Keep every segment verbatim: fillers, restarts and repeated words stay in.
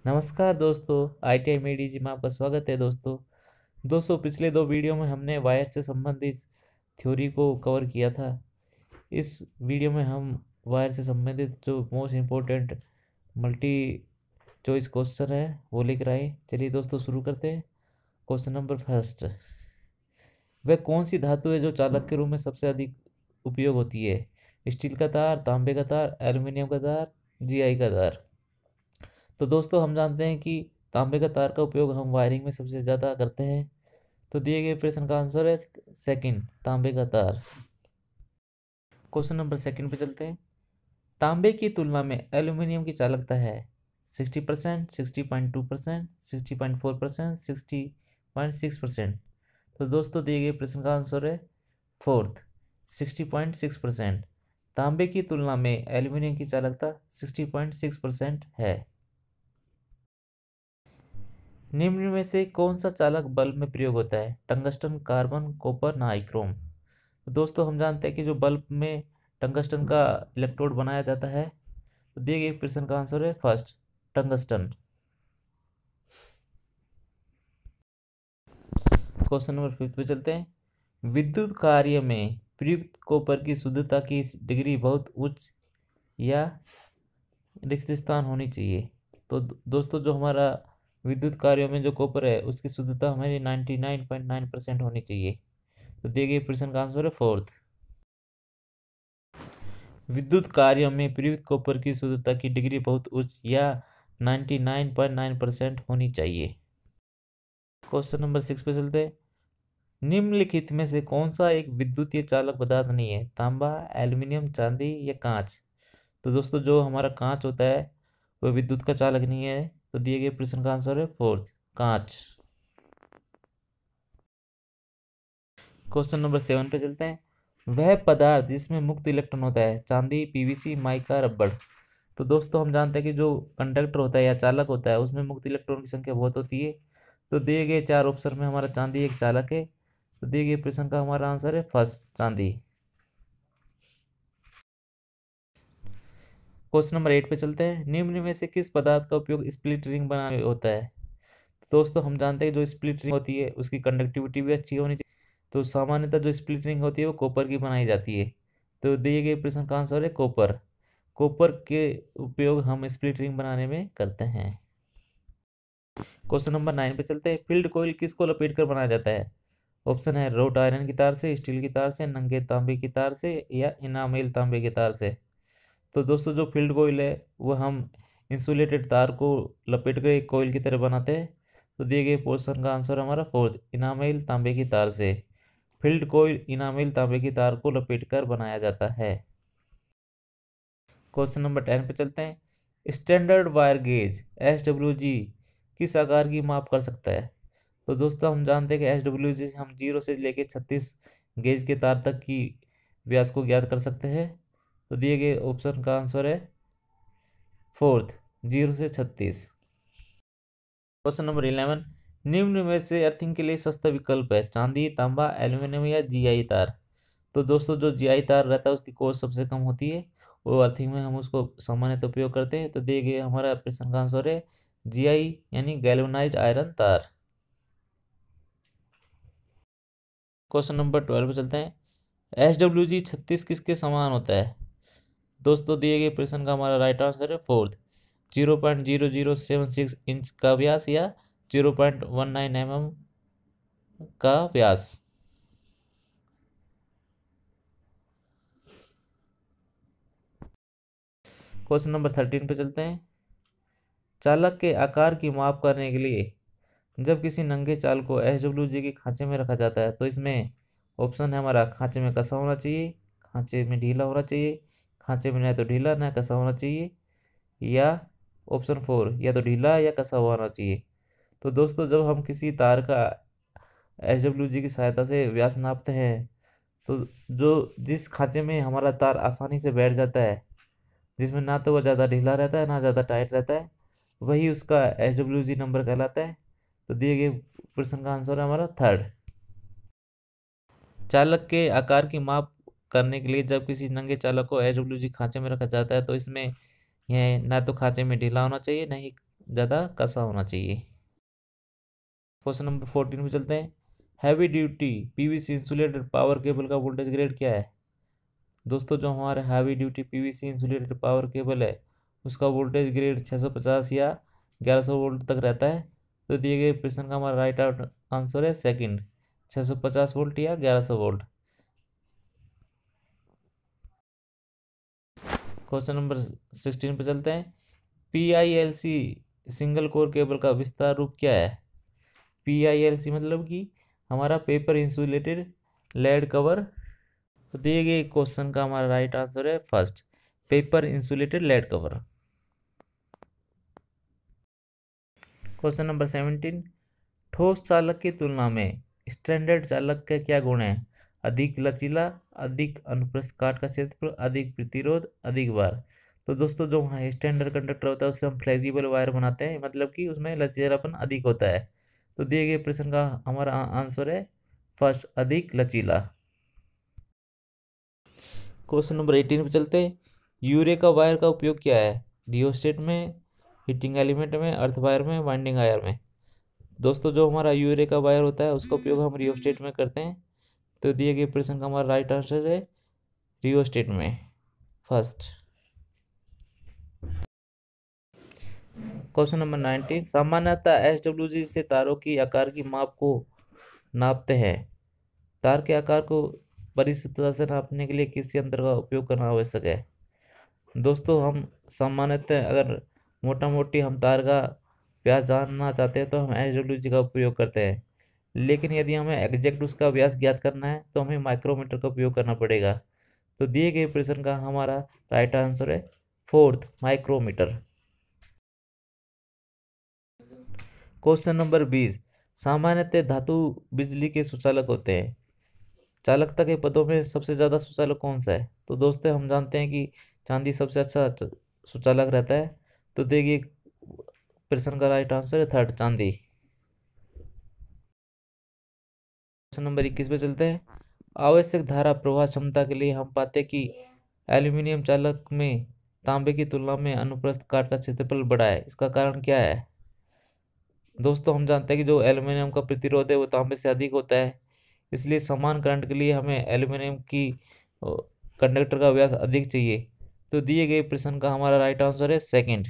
नमस्कार दोस्तों, I T I मेडी में आपका स्वागत है। दोस्तों दोस्तों पिछले दो वीडियो में हमने वायर से संबंधित थ्योरी को कवर किया था। इस वीडियो में हम वायर से संबंधित जो most important multi choice question है वो लेकर आए। चलिए दोस्तों शुरू करते हैं। क्वेश्चन नंबर फर्स्ट, वह कौन सी धातु है जो चालक के रूप में सबसे अधिक उपयोग होती है? स्टील का तार, तांबे का तार, एल्यूमिनियम का तार, जी आई का तार। तो दोस्तों हम जानते हैं कि तांबे का तार का उपयोग हम वायरिंग में सबसे ज़्यादा करते हैं। तो दिए गए प्रश्न का आंसर है सेकंड, तांबे का तार। क्वेश्चन नंबर सेकंड पे चलते हैं। तांबे की तुलना में एल्यूमिनियम की चालकता है sixty percent, sixty point two percent, sixty point four percent, sixty point six percent. तो दोस्तों दिए गए प्रश्न का आंसर है fourth, sixty point six percent. तांबे की तुलना में एल्यूमिनियम की चालकता सिक्सटी पॉइंट सिक्स परसेंट है। निम्न में से कौन सा चालक बल्ब में प्रयोग होता है? Tungsten, carbon, copper, nichrome. तो दोस्तों हम जानते हैं कि जो बल्ब में टंगस्टन का इलेक्ट्रोड बनाया जाता है। तो दिए गए प्रश्न का आंसर है first, tungsten. Question number fifth पे चलते हैं। विद्युत कार्य में प्रयुक्त कॉपर की शुद्धता की डिग्री बहुत उच्च या रिक्त स्थान होनी चाहिए। तो दोस्तों जो हमारा विद्युत कार्यों में जो कॉपर है उसकी शुद्धता हमारी ninety nine point nine percent होनी चाहिए। तो दिए गए प्रश्न का आंसर है फोर्थ। विद्युत कार्यों में प्रयुक्त कॉपर की शुद्धता की डिग्री बहुत उच्च या ninety nine point nine percent होनी चाहिए। क्वेश्चन नंबर सिक्स पे चलते हैं। निम्नलिखित में से कौन सा एक विद्युतीय चालक पदार्थ नहीं है? तांबा, एल्यूमिनियम, चांदी या कांच। तो दोस्तों जो हमारा कांच होता है वह विद्युत का चालक नहीं है। तो दिए गए प्रश्न का आंसर है फोर्थ, कांच। क्वेश्चन नंबर सेवन पे चलते हैं। वह पदार्थ जिसमें मुक्त इलेक्ट्रॉन होता है? चांदी, पीवीसी, माइका, रबड़। तो दोस्तों हम जानते हैं कि जो कंडक्टर होता है या चालक होता है उसमें मुक्त इलेक्ट्रॉन की संख्या बहुत होती है। तो दिए गए चार ऑप्शन में हमारा चांदी एक चालक है। तो दिए गए प्रश्न का हमारा आंसर है फर्स्ट, चांदी। क्वेश्चन नंबर एट पे चलते हैं। निम्न में से किस पदार्थ का उपयोग स्प्लिट रिंग बनाने में होता है? तो दोस्तों हम जानते हैं कि जो स्प्लिट रिंग होती है उसकी कंडक्टिविटी भी अच्छी होनी चाहिए। तो सामान्यतः जो स्प्लिट रिंग होती है वो कॉपर की बनाई जाती है। तो दिए गए प्रश्न का आंसर है कॉपर। कॉपर के उपयोग हम स्प्लिट रिंग बनाने में करते हैं। क्वेश्चन नंबर नाइन पे चलते हैं। फील्ड कॉइल किसको लपेट कर बनाया जाता है? ऑप्शन है रोट आयरन की तार से, स्टील की तार से, नंगे तांबे की तार से या इनामेल तांबे की तार से। तो दोस्तों जो फील्ड कॉइल है वो हम इंसुलेटेड तार को लपेट कर एक कॉइल की तरह बनाते हैं। तो दिए गए क्वेश्चन का आंसर हमारा फोर्थ, इनामेल तांबे की तार से। फील्ड कॉइल इनामेल तांबे की तार को लपेटकर बनाया जाता है। क्वेश्चन नंबर टेन पे चलते हैं। Standard wire gauge S W G किस आकार की माप कर सकता है? तो दोस्तों हम जानते हैं कि एस डब्ल्यू जी हम जीरो से लेकर छत्तीस गेज के तार तक की व्यास को ज्ञात कर सकते हैं। तो दिए गए ऑप्शन का आंसर है फोर्थ, जीरो से छत्तीस। Question number eleven. निम्न में से अर्थिंग के लिए सस्ता विकल्प है? चांदी, तांबा, एल्यूमिनियम या जीआई तार। तो दोस्तों जो जीआई तार रहता है उसकी कॉस्ट सबसे कम होती है। वो अर्थिंग में हम उसको सामान्यतः उपयोग करते हैं। तो दिए गए हमारा प्रश्न का आंसर है जीआई यानी गैल्वेनाइज्ड आयरन तार। क्वेश्चन नंबर ट्वेल्व पे चलते हैं। एस डब्ल्यू जी छत्तीस किसके समान होता है? दोस्तों दिए गए प्रश्न का हमारा राइट आंसर है fourth, zero point zero zero seven six inch का व्यास या zero point one nine M M का व्यास। क्वेश्चन नंबर थर्टीन पे चलते हैं। चालक के आकार की माप करने के लिए जब किसी नंगे चाल को एस डब्ल्यू जी के खांचे में रखा जाता है तो इसमें ऑप्शन है हमारा खांचे में कसा होना चाहिए, खांचे में ढीला होना चाहिए, खांचे में न तो ढीला न कसा होना चाहिए, या ऑप्शन फोर या तो ढीला या कसा हुआ होना चाहिए। तो दोस्तों जब हम किसी तार का एस डब्ल्यू जी की सहायता से व्यास नापते हैं तो जो जिस खांचे में हमारा तार आसानी से बैठ जाता है, जिसमें ना तो वह ज़्यादा ढीला रहता है ना ज़्यादा टाइट रहता है, वही उसका एस डब्ल्यू जी नंबर कहलाता है। तो दिए गए प्रश्न का आंसर है हमारा थर्ड। चालक के आकार की माप करने के लिए जब किसी नंगे चालक को एस डब्ल्यू जी खांचे में रखा जाता है तो इसमें यह ना तो खांचे में ढीला होना चाहिए, ना ही ज़्यादा कसा होना चाहिए। क्वेश्चन नंबर फोर्टीन पे चलते हैं। Heavy duty PVC insulated power cable का वोल्टेज ग्रेड क्या है? दोस्तों जो हमारा heavy duty PVC insulated power cable है उसका वोल्टेज ग्रेड छः सौ पचास या ग्यारह सौ वोल्ट तक रहता है। तो दिए गए प्रश्न का हमारा राइट आउट आंसर है सेकंड, छः सौ पचास वोल्ट या ग्यारह सौ वोल्ट। क्वेश्चन नंबर सिक्सटीन पे चलते हैं। P I L C single core cable का विस्तार रूप क्या है? पी आई एल सी मतलब कि हमारा पेपर इंसुलेटेड लेड कवर। तो दिए गए क्वेश्चन का हमारा राइट आंसर है first, paper insulated lead cover. Question number seventeen. ठोस चालक की तुलना में स्टैंडर्ड चालक के क्या गुण हैं? अधिक लचीला, अधिक अनुप्रस्थ काट का क्षेत्रफल, अधिक प्रतिरोध, अधिक भार। तो दोस्तों जो वहाँ स्टैंडर्ड कंडक्टर होता है उससे हम फ्लेक्सिबल वायर बनाते हैं, मतलब कि उसमें लचीलापन अधिक होता है। तो दिए गए प्रश्न का हमारा आंसर है फर्स्ट, अधिक लचीला। क्वेश्चन नंबर एटीन पे चलते हैं। यूरे का वायर का उपयोग क्या है? रियोस्टेट में, हीटिंग एलिमेंट में, अर्थ वायर में, वाइंडिंग वायर में। दोस्तों जो हमारा यूरे का वायर होता है उसका उपयोग हम रियोस्टेट में करते हैं। तो दिए गए प्रश्न का हमारा राइट आंसर है रियोस्टेट में फर्स्ट। Question number nineteen. सामान्यतः एस डब्ल्यू जी से तारों की आकार की माप को नापते हैं। तार के आकार को परिशुद्धता से नापने के लिए किस यंत्र का उपयोग करना आवश्यक है? दोस्तों हम सामान्यतः अगर मोटा मोटी हम तार का व्यास जानना चाहते हैं तो हम एस डब्ल्यू जी का उपयोग करते हैं, लेकिन यदि हमें एग्जैक्ट उसका व्यास ज्ञात करना है तो हमें माइक्रोमीटर का उपयोग करना पड़ेगा। तो दिए गए प्रश्न का हमारा राइट आंसर है फोर्थ, माइक्रोमीटर। क्वेश्चन नंबर बीस। सामान्यतः धातु बिजली के सुचालक होते हैं। चालकता के पदों में सबसे ज्यादा सुचालक कौन सा है? तो दोस्तों हम जानते हैं कि चांदी सबसे अच्छा च- सुचालक रहता है। तो देखिए प्रश्न का राइट आंसर है थर्ड, चांदी। क्वेश्चन नंबर इक्कीस पे चलते हैं। आवश्यक धारा प्रवाह क्षमता के लिए हम पाते हैं कि एल्यूमिनियम चालक में तांबे की तुलना में अनुप्रस्थ काट का क्षेत्रफल बड़ा है। इसका कारण क्या है? दोस्तों हम जानते हैं कि जो एल्यूमिनियम का प्रतिरोध है वो तांबे से अधिक होता है, इसलिए समान करंट के लिए हमें एल्यूमिनियम की कंडक्टर का व्यास अधिक चाहिए। तो दिए गए प्रश्न का हमारा राइट आंसर है सेकंड।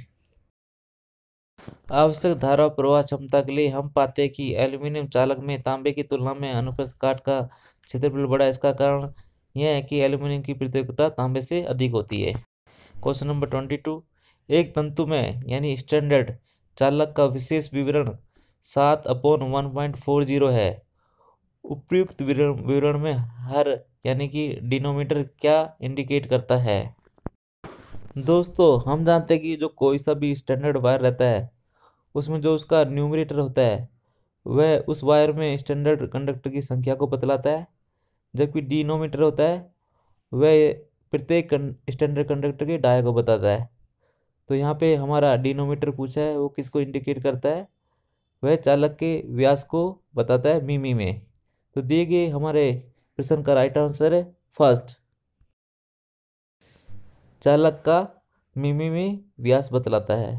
आवश्यक धारा प्रवाह क्षमता के लिए हम पाते हैं कि एल्यूमिनियम चालक में तांबे की तुलना में अनुप्रस्थ काट का क्षेत्रफल बड़ा है। इसका कारण यह है कि एल्यूमिनियम की प्रतिरोधकता तांबे से अधिक होती है। Question number twenty two. एक तंतु में यानी स्टैंडर्ड चालक का विशेष विवरण सात upon one point four zero है। उपयुक्त विवरण विवरण में हर यानी कि डिनोमीटर क्या इंडिकेट करता है? दोस्तों हम जानते हैं कि जो कोई सा भी स्टैंडर्ड वायर रहता है उसमें जो उसका न्यूमरेटर होता है वह उस वायर में स्टैंडर्ड कंडक्टर की संख्या को बतलाता है, जबकि डिनोमीटर होता है वह प्रत्येक स्टैंडर्ड कंडक्टर के डाय को बताता है। तो यहाँ पे हमारा डिनोमीटर पूछा है वो किसको इंडिकेट करता है? वह चालक के व्यास को बताता है मिमी में। तो दिए गए हमारे प्रश्न का राइट आंसर है फर्स्ट, चालक का मिमी में व्यास बतलाता है।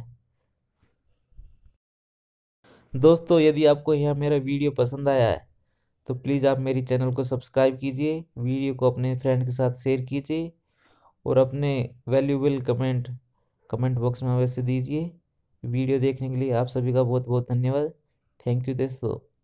दोस्तों यदि आपको यह मेरा वीडियो पसंद आया है तो प्लीज़ आप मेरी चैनल को सब्सक्राइब कीजिए, वीडियो को अपने फ्रेंड के साथ शेयर कीजिए और अपने वैल्यूएबल कमेंट कमेंट बॉक्स में अवश्य दीजिए। वीडियो देखने के लिए आप सभी का बहुत बहुत धन्यवाद। थैंक यू दोस्तों।